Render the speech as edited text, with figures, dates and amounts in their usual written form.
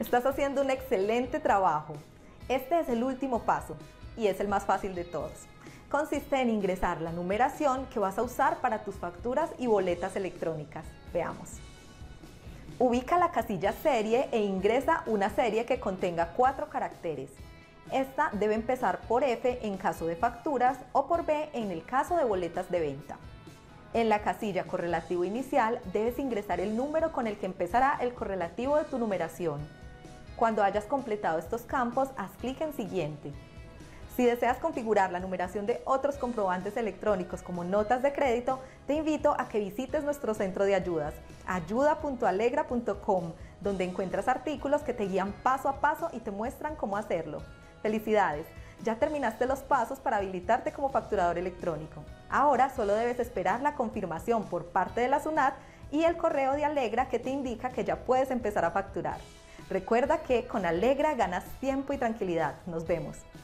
Estás haciendo un excelente trabajo. Este es el último paso y es el más fácil de todos. Consiste en ingresar la numeración que vas a usar para tus facturas y boletas electrónicas. Veamos. Ubica la casilla serie e ingresa una serie que contenga 4 caracteres. Esta debe empezar por F en caso de facturas o por B en el caso de boletas de venta. En la casilla correlativo inicial debes ingresar el número con el que empezará el correlativo de tu numeración. Cuando hayas completado estos campos, haz clic en Siguiente. Si deseas configurar la numeración de otros comprobantes electrónicos como notas de crédito, te invito a que visites nuestro centro de ayudas, ayuda.alegra.com, donde encuentras artículos que te guían paso a paso y te muestran cómo hacerlo. ¡Felicidades! Ya terminaste los pasos para habilitarte como facturador electrónico. Ahora solo debes esperar la confirmación por parte de la SUNAT y el correo de Alegra que te indica que ya puedes empezar a facturar. Recuerda que con Alegra ganas tiempo y tranquilidad. Nos vemos.